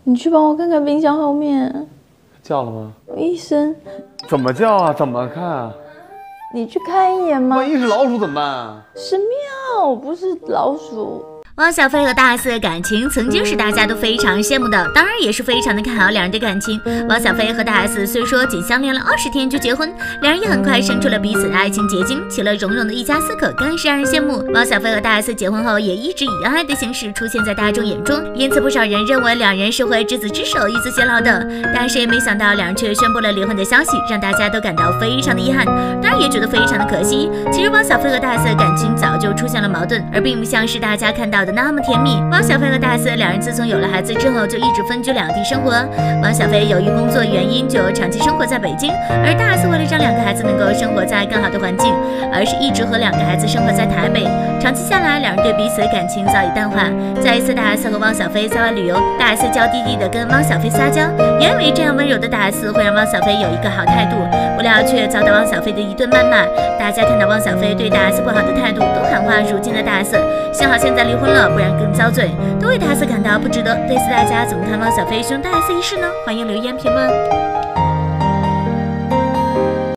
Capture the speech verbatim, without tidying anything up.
你去帮我看看冰箱后面。 叫了吗？ 医生。 怎么叫啊？怎么看啊？ 你去看一眼吗？ 万一是老鼠怎么办啊？ 是喵，不是老鼠。 汪小菲和大 S 的感情曾经是大家都非常羡慕的，当然也是非常的看好两人的感情。汪小菲和大 S 虽说仅相恋了二十天就结婚，两人也很快生出了彼此的爱情结晶，其乐融融的一家四口更是让人羡慕。汪小菲和大 S 结婚后也一直以恩爱的形式出现在大众眼中，因此不少人认为两人是会执子之手一直偕老的。但谁也没想到两人却宣布了离婚的消息，让大家都感到非常的遗憾，当然也觉得非常的可惜。其实汪小菲和大 S 的感情早就出现了矛盾，而并不像是大家看到的那么甜蜜。汪小菲和大 S 两人自从有了孩子之后就一直分居两地生活。汪小菲由于工作原因就长期生活在北京，而大 S 为了让两个孩子能够生活在更好的环境，而是一直和两个孩子生活在台北。长期下来，两人对彼此的感情早已淡化。在一次大 S 和汪小菲在外旅游，大 S 娇滴滴的跟汪小菲撒娇，原以为这样温柔的大 S 会让汪小菲有一个好态度，不料却遭到汪小菲的一顿谩骂。大家看到汪小菲对大 S 不好的态度，都喊话如今的大 S， 幸好现在离婚了，不然更遭罪，都为大 S 感到不值得。对此大家怎么看汪小菲凶大 S 一事呢？欢迎留言评论。